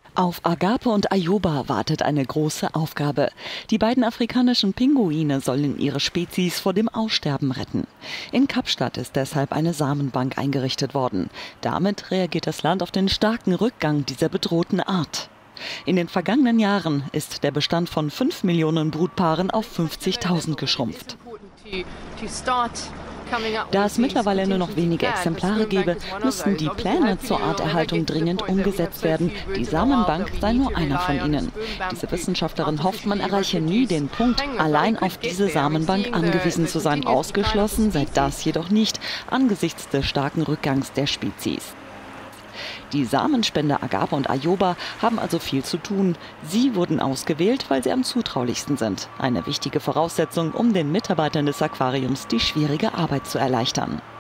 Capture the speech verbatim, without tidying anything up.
Auf Agape und Ayoba wartet eine große Aufgabe. Die beiden afrikanischen Pinguine sollen ihre Spezies vor dem Aussterben retten. In Kapstadt ist deshalb eine Samenbank eingerichtet worden. Damit reagiert das Land auf den starken Rückgang dieser bedrohten Art. In den vergangenen Jahren ist der Bestand von fünf Millionen Brutpaaren auf fünfzigtausend geschrumpft. Da es mittlerweile nur noch wenige Exemplare gäbe, müssten die Pläne zur Arterhaltung dringend umgesetzt werden. Die Samenbank sei nur einer von ihnen. Diese Wissenschaftlerin hofft, man erreiche nie den Punkt, allein auf diese Samenbank angewiesen zu sein. Ausgeschlossen sei das jedoch nicht, angesichts des starken Rückgangs der Spezies. Die Samenspender Agape und Ayoba haben also viel zu tun. Sie wurden ausgewählt, weil sie am zutraulichsten sind. Eine wichtige Voraussetzung, um den Mitarbeitern des Aquariums die schwierige Arbeit zu erleichtern.